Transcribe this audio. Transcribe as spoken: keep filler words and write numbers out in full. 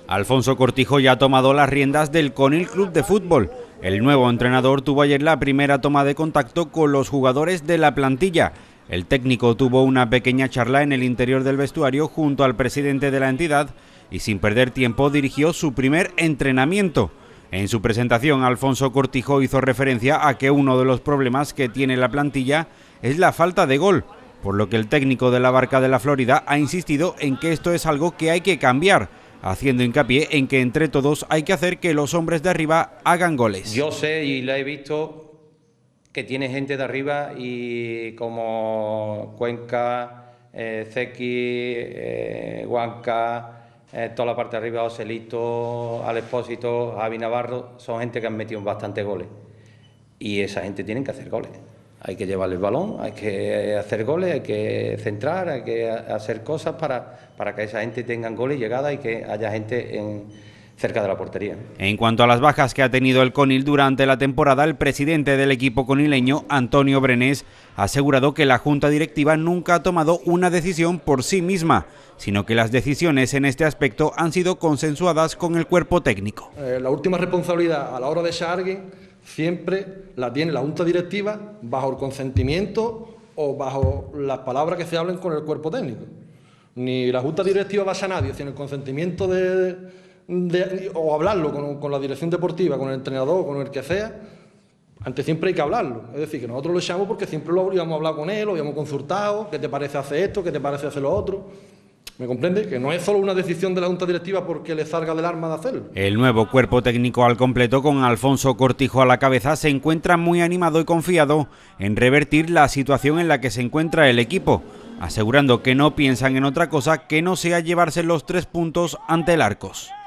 Alfonso Cortijo ya ha tomado las riendas del Conil Club de Fútbol. El nuevo entrenador tuvo ayer la primera toma de contacto con los jugadores de la plantilla. El técnico tuvo una pequeña charla en el interior del vestuario junto al presidente de la entidad y sin perder tiempo dirigió su primer entrenamiento. En su presentación, Alfonso Cortijo hizo referencia a que uno de los problemas que tiene la plantilla es la falta de gol, por lo que el técnico de la Barca de la Florida ha insistido en que esto es algo que hay que cambiar, haciendo hincapié en que entre todos hay que hacer que los hombres de arriba hagan goles. Yo sé y la he visto que tiene gente de arriba y como Cuenca, eh, Zeki, eh, Huanca, eh, toda la parte de arriba, Joselito, Alexpósito, Javi Navarro, son gente que han metido bastante goles y esa gente tiene que hacer goles. Hay que llevarle el balón, hay que hacer goles, hay que centrar, hay que hacer cosas para, para que esa gente tenga goles y llegadas y que haya gente en, cerca de la portería. En cuanto a las bajas que ha tenido el Conil durante la temporada, el presidente del equipo conileño, Antonio Brenés, ha asegurado que la junta directiva nunca ha tomado una decisión por sí misma, sino que las decisiones en este aspecto han sido consensuadas con el cuerpo técnico. Eh, la última responsabilidad a la hora de echar a alguien siempre la tiene la junta directiva bajo el consentimiento o bajo las palabras que se hablen con el cuerpo técnico. Ni la junta directiva va a echar a nadie sin el consentimiento de, de, o hablarlo con, con la dirección deportiva, con el entrenador, con el que sea. Antes siempre hay que hablarlo. Es decir, que nosotros lo echamos porque siempre lo habíamos hablado con él, lo habíamos consultado, qué te parece hacer esto, qué te parece hacer lo otro. ¿Me comprende? Que no es solo una decisión de la junta directiva porque le salga del arma de hacerlo. El nuevo cuerpo técnico al completo, con Alfonso Cortijo a la cabeza, se encuentra muy animado y confiado en revertir la situación en la que se encuentra el equipo, asegurando que no piensan en otra cosa que no sea llevarse los tres puntos ante el Arcos.